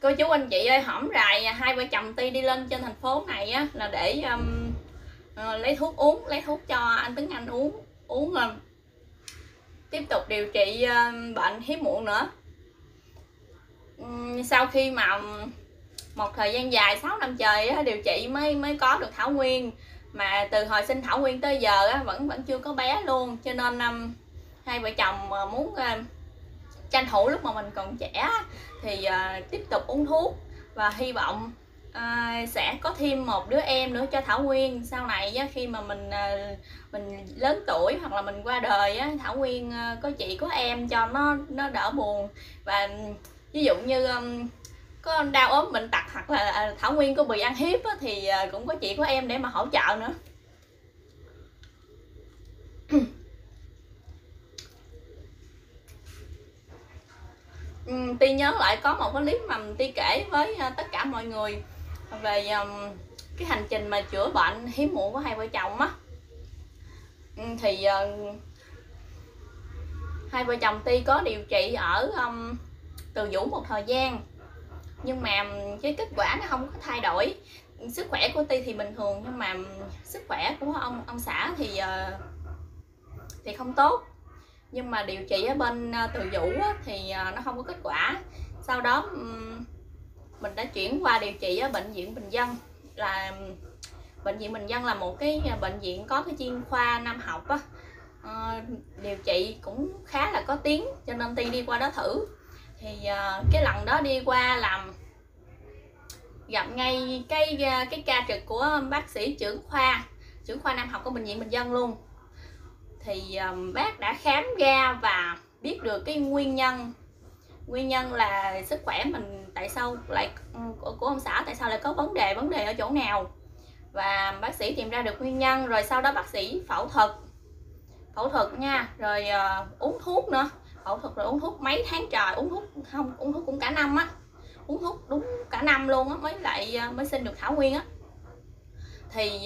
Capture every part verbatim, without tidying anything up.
Cô chú anh chị ơi, hổm rày hai vợ chồng Ti đi lên trên thành phố này á là để um, uh, lấy thuốc uống, lấy thuốc cho anh Tuấn Anh uống uống um, tiếp tục điều trị uh, bệnh hiếm muộn nữa. Um, sau khi mà một thời gian dài sáu năm trời á, điều trị mới mới có được Thảo Nguyên, mà từ hồi sinh Thảo Nguyên tới giờ á, vẫn vẫn chưa có bé luôn, cho nên um, hai vợ chồng muốn uh, tranh thủ lúc mà mình còn trẻ thì uh, tiếp tục uống thuốc và hy vọng uh, sẽ có thêm một đứa em nữa cho Thảo Nguyên. Sau này á, khi mà mình uh, mình lớn tuổi hoặc là mình qua đời á, Thảo Nguyên uh, có chị có em cho nó nó đỡ buồn. Và ví dụ như um, có đau ốm bệnh tật hoặc là Thảo Nguyên có bị ăn hiếp á, thì uh, cũng có chị có em để mà hỗ trợ nữa. Ti nhớ lại có một cái clip mà Ti kể với tất cả mọi người về um, cái hành trình mà chữa bệnh hiếm muộn của hai vợ chồng á. Thì uh, hai vợ chồng Ti có điều trị ở um, Từ Dũ một thời gian, nhưng mà cái kết quả nó không có thay đổi. Sức khỏe của Ti thì bình thường, nhưng mà sức khỏe của ông ông xã thì uh, thì không tốt. Nhưng mà điều trị ở bên Từ Dũ thì nó không có kết quả. Sau đó mình đã chuyển qua điều trị ở bệnh viện Bình Dân. Là bệnh viện Bình Dân là một cái bệnh viện có cái chuyên khoa nam học á, à, điều trị cũng khá là có tiếng, cho nên Ti đi qua đó thử. Thì cái lần đó đi qua làm gặp ngay cái cái ca trực của bác sĩ trưởng khoa trưởng khoa nam học của bệnh viện Bình Dân luôn. Thì um, bác đã khám ra và biết được cái nguyên nhân nguyên nhân là sức khỏe mình tại sao lại của, của ông xã tại sao lại có vấn đề vấn đề ở chỗ nào, và bác sĩ tìm ra được nguyên nhân. Rồi sau đó bác sĩ phẫu thuật phẫu thuật nha, rồi uh, uống thuốc nữa, phẫu thuật rồi uống thuốc mấy tháng trời, uống thuốc không uống thuốc cũng cả năm á, uống thuốc đúng cả năm luôn á mới lại mới sinh được Thảo Nguyên á. Thì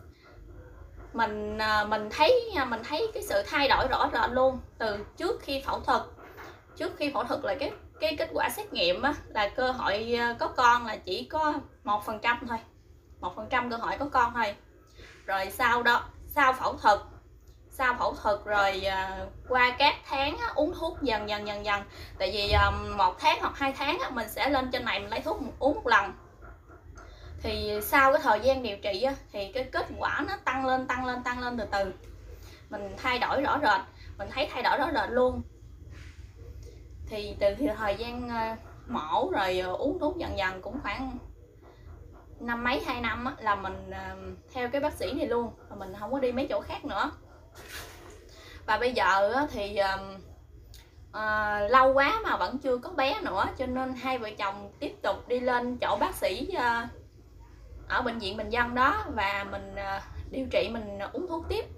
mình mình thấy mình thấy cái sự thay đổi rõ rệt luôn. Từ trước khi phẫu thuật trước khi phẫu thuật là cái cái kết quả xét nghiệm á, là cơ hội có con là chỉ có một phần trăm thôi, một phần trăm cơ hội có con thôi. Rồi sau đó sau phẫu thuật sau phẫu thuật rồi uh, qua các tháng á, uống thuốc dần dần dần dần. Tại vì uh, một tháng hoặc hai tháng á, mình sẽ lên trên này mình lấy thuốc uống một lần. Thì sau cái thời gian điều trị á, thì cái kết quả nó tăng lên tăng lên tăng lên từ từ. Mình thay đổi rõ rệt, mình thấy thay đổi rõ rệt luôn. Thì từ thời gian uh, mổ rồi uh, uống thuốc dần dần cũng khoảng năm mấy hai năm á, là mình uh, theo cái bác sĩ này luôn, và mình không có đi mấy chỗ khác nữa. Và bây giờ á, thì uh, uh, lâu quá mà vẫn chưa có bé nữa, cho nên hai vợ chồng tiếp tục đi lên chỗ bác sĩ uh, ở bệnh viện Bình Dân đó, và mình uh, điều trị, mình uh, uống thuốc tiếp.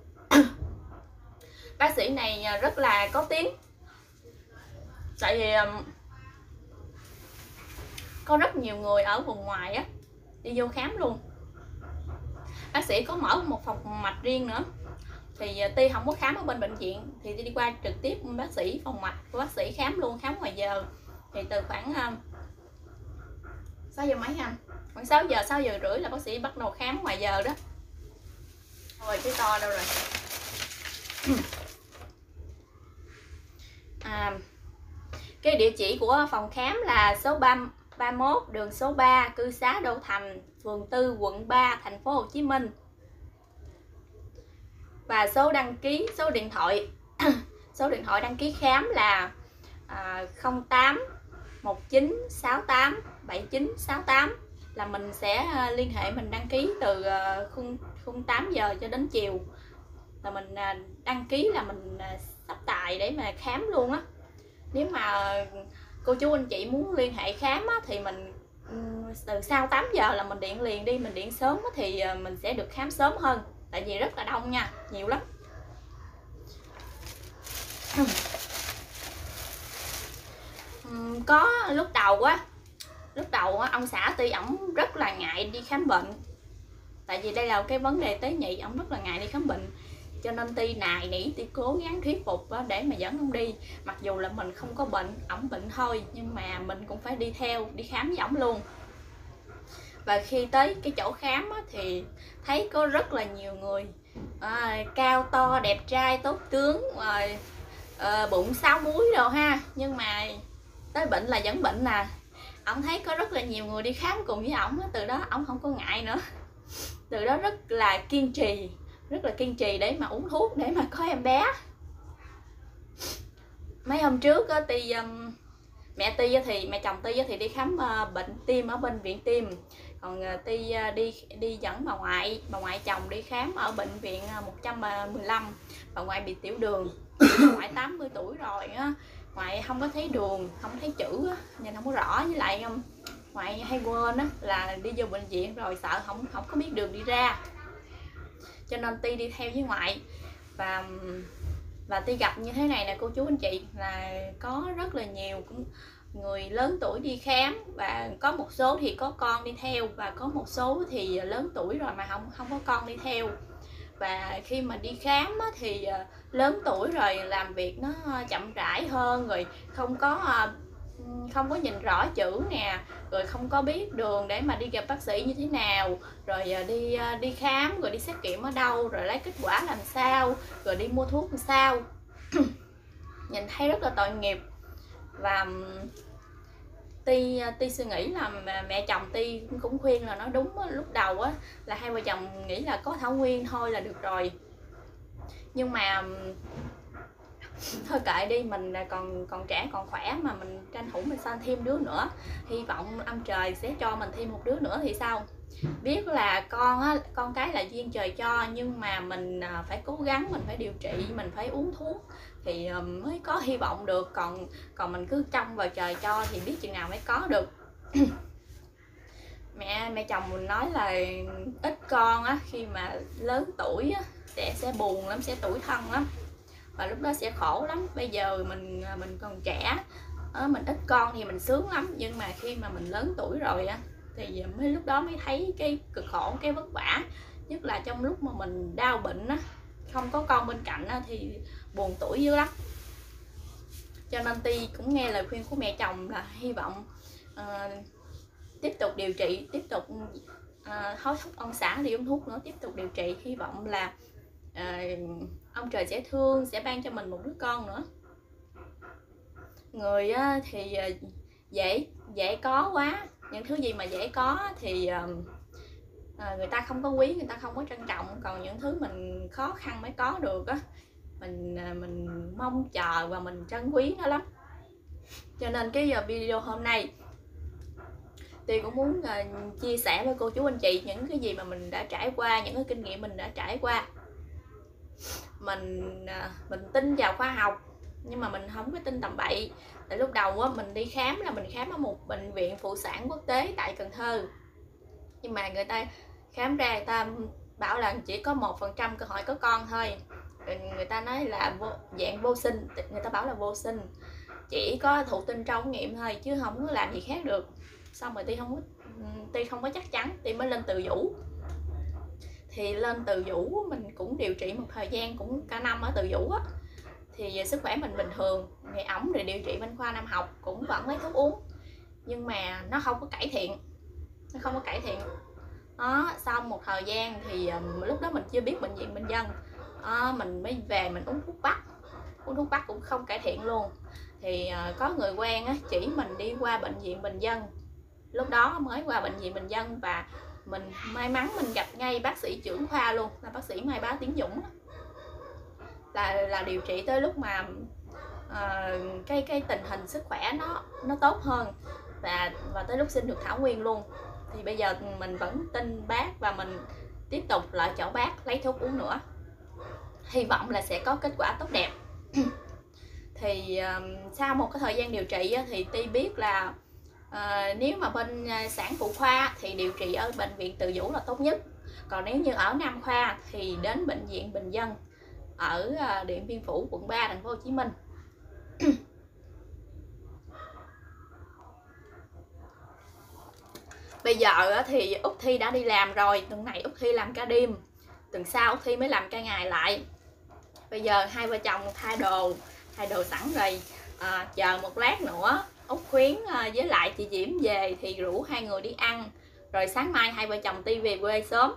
Bác sĩ này uh, rất là có tiếng, tại vì um, có rất nhiều người ở vùng ngoài á đi vô khám luôn. Bác sĩ có mở một phòng mạch riêng nữa. Thì uh, Ti không có khám ở bên bệnh viện, thì Ti đi qua trực tiếp bác sĩ phòng mạch của bác sĩ khám luôn, khám ngoài giờ. Thì từ khoảng uh, sáu giờ mấy anh khoảng sáu giờ sáu giờ rưỡi là bác sĩ bắt đầu khám ngoài giờ đó. Rồi cái to đâu rồi. À, cái địa chỉ của phòng khám là số ba mươi mốt đường số ba, cư xá Đô Thành, phường tư, quận ba, thành phố Hồ Chí Minh. Và số đăng ký, số điện thoại số điện thoại đăng ký khám là à, không tám một chín sáu tám bảy chín sáu tám. Là mình sẽ uh, liên hệ, mình đăng ký từ uh, khung, khung tám giờ cho đến chiều. Là mình uh, đăng ký là mình uh, sắp tài để mà khám luôn á. Nếu mà uh, cô chú anh chị muốn liên hệ khám á, thì mình um, từ sau tám giờ là mình điện liền đi, mình điện sớm á, thì uh, mình sẽ được khám sớm hơn. Tại vì rất là đông nha, nhiều lắm. um, Có lúc đầu á lúc đầu ông xã Ti ổng rất là ngại đi khám bệnh, tại vì đây là cái vấn đề tế nhị, ổng rất là ngại đi khám bệnh. cho nên Ti nài nỉ, Ti cố gắng thuyết phục để mà dẫn ông đi. Mặc dù là mình không có bệnh, ổng bệnh thôi, nhưng mà mình cũng phải đi theo, đi khám với ổng luôn. Và khi tới cái chỗ khám á, thì thấy có rất là nhiều người à, cao to, đẹp trai, tốt tướng, à, à, bụng sáu múi rồi ha. Nhưng mà tới bệnh là vẫn bệnh nè. Ổng thấy có rất là nhiều người đi khám cùng với ổng, từ đó ổng không có ngại nữa. Từ đó rất là kiên trì, rất là kiên trì để mà uống thuốc, để mà có em bé. Mấy hôm trước á, Ti um, mẹ Ti thì mẹ chồng Ti thì đi khám uh, bệnh tim ở bên viện tim, còn uh, Ti uh, đi đi dẫn bà ngoại bà ngoại chồng đi khám ở bệnh viện uh, một trăm mười lăm. Bà ngoại bị tiểu đường, bà ngoại tám mươi tuổi rồi á, ngoại không có thấy đường, không thấy chữ á, nhìn không có rõ, với lại um, ngoại hay quên á, là đi vô bệnh viện rồi sợ không không có biết đường đi ra, cho nên Ti đi theo với ngoại. Và và Ti gặp như thế này nè cô chú anh chị, là có rất là nhiều người lớn tuổi đi khám, và có một số thì có con đi theo, và có một số thì lớn tuổi rồi mà không không có con đi theo. Và khi mà đi khám á, thì lớn tuổi rồi làm việc nó chậm rãi hơn, rồi không có không có nhìn rõ chữ nè, rồi không có biết đường để mà đi gặp bác sĩ như thế nào, rồi đi đi khám, rồi đi xét nghiệm ở đâu, rồi lấy kết quả làm sao, rồi đi mua thuốc làm sao. Nhìn thấy rất là tội nghiệp. Và Ti Ti suy nghĩ là mẹ chồng Ti cũng khuyên là nó đúng lúc đầu á, là hai vợ chồng nghĩ là có Thảo Nguyên thôi là được rồi. Nhưng mà thôi kệ đi, mình còn còn trẻ còn khỏe mà, mình tranh thủ mình sinh thêm đứa nữa, hy vọng ông trời sẽ cho mình thêm một đứa nữa thì sao. Biết là con á, con cái là duyên trời cho, nhưng mà mình phải cố gắng, mình phải điều trị, mình phải uống thuốc thì mới có hy vọng được. Còn còn mình cứ trông vào trời cho thì biết chừng nào mới có được. mẹ mẹ chồng mình nói là ít con á, khi mà lớn tuổi á, sẽ sẽ buồn lắm, sẽ tủi thân lắm, và lúc đó sẽ khổ lắm. Bây giờ mình mình còn trẻ, mình ít con thì mình sướng lắm, nhưng mà khi mà mình lớn tuổi rồi á thì mới lúc đó mới thấy cái cực khổ, cái vất vả. Nhất là trong lúc mà mình đau bệnh á, không có con bên cạnh á, thì buồn tuổi dữ lắm. Cho nên Ti cũng nghe lời khuyên của mẹ chồng, là hy vọng uh, tiếp tục điều trị, tiếp tục uh, hối thúc ông xã đi uống thuốc nữa, tiếp tục điều trị. Hy vọng là uh, ông trời sẽ thương, sẽ ban cho mình một đứa con nữa. Người á, thì uh, dễ dễ có quá, những thứ gì mà dễ có thì uh, uh, người ta không có quý, người ta không có trân trọng. Còn những thứ mình khó khăn mới có được á, mình mình mong chờ và mình trân quý nó lắm. Cho nên cái video hôm nay Ti cũng muốn uh, chia sẻ với cô chú anh chị những cái gì mà mình đã trải qua, những cái kinh nghiệm mình đã trải qua. Mình uh, mình tin vào khoa học, nhưng mà mình không có tin tầm bậy. Tại lúc đầu á, mình đi khám là mình khám ở một bệnh viện phụ sản quốc tế tại Cần Thơ, nhưng mà người ta khám ra người ta bảo là chỉ có một phần trăm cơ hội có con thôi. Người ta nói là vô, dạng vô sinh, người ta bảo là vô sinh, chỉ có thụ tinh trâu nghiệm thôi chứ không có làm gì khác được. Xong rồi Ti không có Ti không có chắc chắn, Ti mới lên Từ Dũ. Thì lên Từ Dũ mình cũng điều trị một thời gian, cũng cả năm ở Từ Dũ á, thì sức khỏe mình bình thường. Thì ổng thì điều trị bên khoa Nam học, cũng vẫn lấy thuốc uống, nhưng mà nó không có cải thiện, nó không có cải thiện. Đó, sau một thời gian thì um, lúc đó mình chưa biết bệnh viện Bình Dân, à, mình mới về mình uống thuốc bắc, uống thuốc bắc cũng không cải thiện luôn. Thì uh, có người quen á, chỉ mình đi qua bệnh viện Bình Dân, lúc đó mới qua bệnh viện Bình Dân, và mình may mắn mình gặp ngay bác sĩ trưởng khoa luôn, là bác sĩ Mai Bá Tiến Dũng á. là là điều trị tới lúc mà uh, cái cái tình hình sức khỏe nó nó tốt hơn, và và tới lúc sinh được Thảo Nguyên luôn. Thì bây giờ mình vẫn tin bác và mình tiếp tục lại chỗ bác lấy thuốc uống nữa, hy vọng là sẽ có kết quả tốt đẹp. Thì uh, sau một cái thời gian điều trị á, thì Ti biết là uh, nếu mà bên sản phụ khoa thì điều trị ở bệnh viện Từ Dũ là tốt nhất. Còn nếu như ở Nam khoa thì đến bệnh viện Bình Dân ở uh, Điện Biên Phủ, quận ba, thành phố Hồ Chí Minh. Bây giờ thì Út Thi đã đi làm rồi, tuần này Út Thi làm ca đêm, tuần sau Út Thi mới làm ca ngày lại. Bây giờ hai vợ chồng thay đồ thay đồ sẵn rồi, à, chờ một lát nữa Út Khuyến à, với lại chị Diễm về thì rủ hai người đi ăn, rồi sáng mai hai vợ chồng Ti về quê sớm.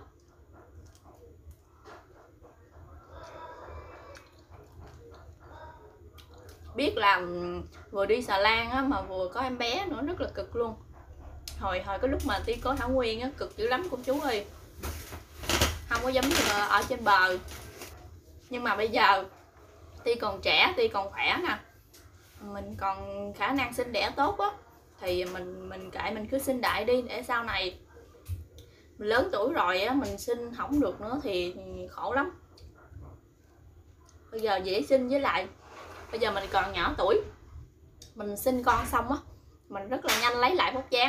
Biết là vừa đi xà lan á, mà vừa có em bé nữa rất là cực luôn. Hồi hồi cái lúc mà Ti có Thảo Nguyên á, cực dữ lắm cô chú ơi, không có dám ở trên bờ. Nhưng mà bây giờ Ti còn trẻ, Ti còn khỏe nè, mình còn khả năng sinh đẻ tốt á, thì mình mình kệ mình cứ sinh đại đi, để sau này mình lớn tuổi rồi á, mình sinh không được nữa thì khổ lắm. Bây giờ dễ sinh, với lại bây giờ mình còn nhỏ tuổi, mình sinh con xong á, mình rất là nhanh lấy lại vóc dáng.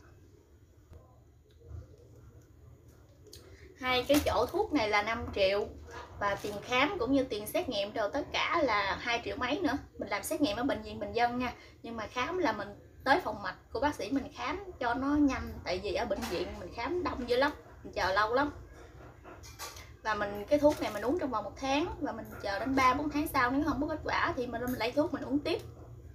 Hai cái chỗ thuốc này là năm triệu, và tiền khám cũng như tiền xét nghiệm rồi tất cả là hai triệu mấy nữa. Mình làm xét nghiệm ở bệnh viện Bình Dân nha, nhưng mà khám là mình tới phòng mạch của bác sĩ mình khám cho nó nhanh, tại vì ở bệnh viện mình khám đông dữ lắm, mình chờ lâu lắm. Và mình cái thuốc này mình uống trong vòng một tháng, và mình chờ đến ba bốn tháng sau, nếu không có kết quả thì mình lấy thuốc mình uống tiếp.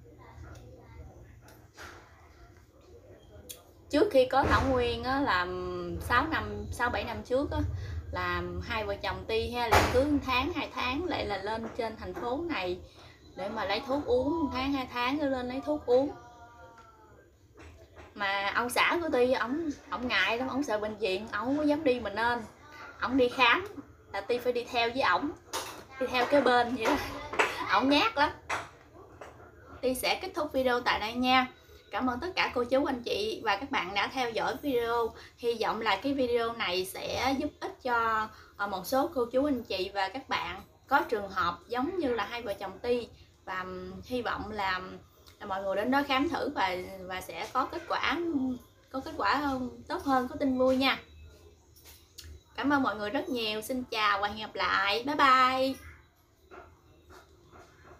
Trước khi có Thảo Nguyên á, là sáu năm sáu bảy năm trước á, là hai vợ chồng Ti ha, là cứ tháng hai tháng lại là lên trên thành phố này để mà lấy thuốc uống, tháng hai tháng cứ lên lấy thuốc uống. Mà ông xã của Ti ổng ổng ngại lắm, ổng sợ bệnh viện, ổng không có dám đi, mình nên ổng đi khám là Ti phải đi theo với ổng, đi theo cái bên vậy đó, ổng nhát lắm. Ti sẽ kết thúc video tại đây nha. Cảm ơn tất cả cô chú anh chị và các bạn đã theo dõi video. Hy vọng là cái video này sẽ giúp ích cho một số cô chú anh chị và các bạn có trường hợp giống như là hai vợ chồng Ti, và hy vọng là, là mọi người đến đó khám thử và và sẽ có kết quả có kết quả tốt hơn, có tin vui nha. Cảm ơn mọi người rất nhiều. Xin chào và hẹn gặp lại. Bye bye.